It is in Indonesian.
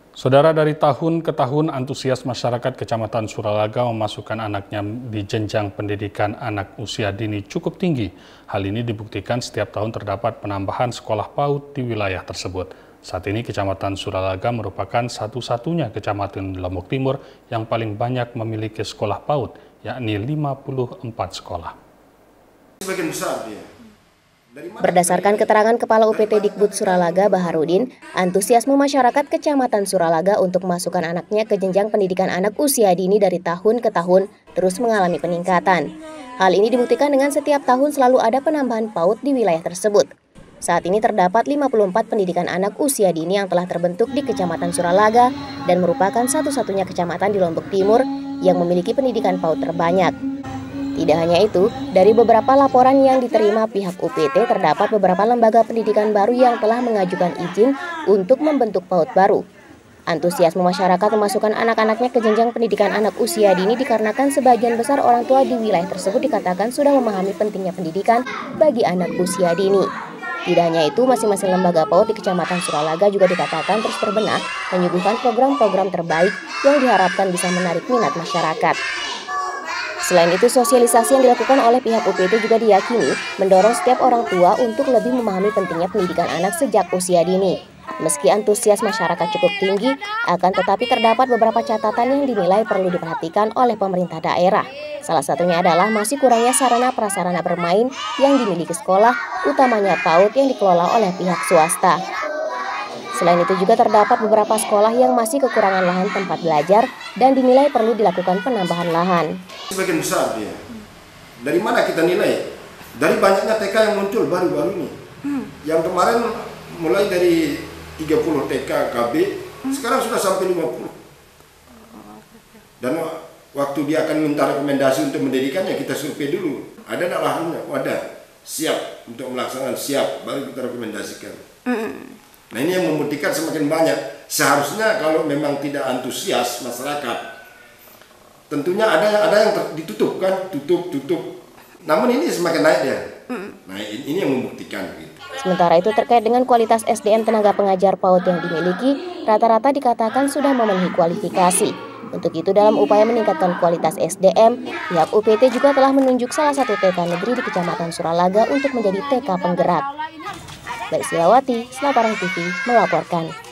Saudara, dari tahun ke tahun antusias masyarakat Kecamatan Suralaga memasukkan anaknya di jenjang pendidikan anak usia dini cukup tinggi. Hal ini dibuktikan setiap tahun terdapat penambahan sekolah PAUD di wilayah tersebut. Saat ini Kecamatan Suralaga merupakan satu-satunya kecamatan di Lombok Timur yang paling banyak memiliki sekolah PAUD, yakni 54 sekolah. Sebagian besar dia. Berdasarkan keterangan Kepala UPT Dikbud Suralaga, Baharudin, antusiasme masyarakat Kecamatan Suralaga untuk memasukkan anaknya ke jenjang pendidikan anak usia dini dari tahun ke tahun terus mengalami peningkatan. Hal ini dibuktikan dengan setiap tahun selalu ada penambahan PAUD di wilayah tersebut. Saat ini terdapat 54 pendidikan anak usia dini yang telah terbentuk di Kecamatan Suralaga dan merupakan satu-satunya kecamatan di Lombok Timur yang memiliki pendidikan PAUD terbanyak. Tidak hanya itu, dari beberapa laporan yang diterima pihak UPT terdapat beberapa lembaga pendidikan baru yang telah mengajukan izin untuk membentuk PAUD baru. Antusiasme masyarakat memasukkan anak-anaknya ke jenjang pendidikan anak usia dini dikarenakan sebagian besar orang tua di wilayah tersebut dikatakan sudah memahami pentingnya pendidikan bagi anak usia dini. Tidak hanya itu, masing-masing lembaga PAUD di Kecamatan Suralaga juga dikatakan terus berbenah menyuguhkan program-program terbaik yang diharapkan bisa menarik minat masyarakat. Selain itu, sosialisasi yang dilakukan oleh pihak UPT juga diyakini mendorong setiap orang tua untuk lebih memahami pentingnya pendidikan anak sejak usia dini. Meski antusias masyarakat cukup tinggi, akan tetapi terdapat beberapa catatan yang dinilai perlu diperhatikan oleh pemerintah daerah. Salah satunya adalah masih kurangnya sarana prasarana bermain yang dimiliki sekolah, utamanya PAUD yang dikelola oleh pihak swasta. Selain itu juga terdapat beberapa sekolah yang masih kekurangan lahan tempat belajar dan dinilai perlu dilakukan penambahan lahan. Sebagian besar dia. Dari mana kita nilai? Dari banyaknya TK yang muncul baru-baru ini. Yang kemarin mulai dari 30 TK KB, sekarang sudah sampai 50. Dan waktu dia akan minta rekomendasi untuk mendirikannya, kita survei dulu. Ada nak lahannya? Oh, ada. Siap untuk melaksanakan, siap. Baru kita rekomendasikan. Nah, ini yang membuktikan semakin banyak. Seharusnya kalau memang tidak antusias masyarakat, tentunya ada yang ditutup kan, tutup. Namun ini semakin naik dia. Nah, ini yang membuktikan. Gitu. Sementara itu terkait dengan kualitas SDM tenaga pengajar PAUD yang dimiliki, rata-rata dikatakan sudah memenuhi kualifikasi. Untuk itu dalam upaya meningkatkan kualitas SDM, pihak UPT juga telah menunjuk salah satu TK negeri di Kecamatan Suralaga untuk menjadi TK penggerak. Baik Silawati, Selaparang TV melaporkan.